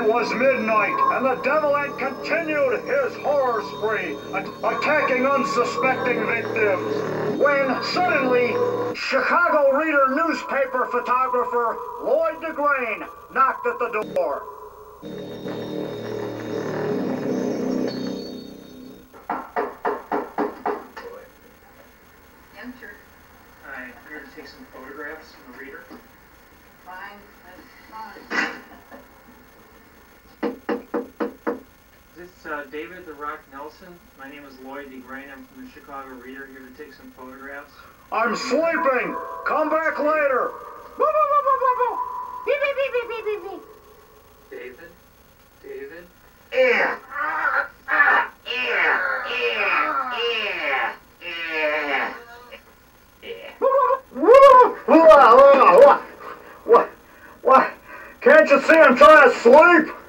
It was midnight, and the devil had continued his horror spree, attacking unsuspecting victims, when suddenly, Chicago Reader newspaper photographer Lloyd DeGrane knocked at the door. Enter. Hi, I'm here to take some photographs from the reader. Fine, that's fine. Is this David the Rock Nelson? My name is Lloyd DeGrane. I'm from the Chicago Reader, here to take some photographs. I'm sleeping. Come back later. David? David? Yeah. What? Can't you see I'm trying to sleep?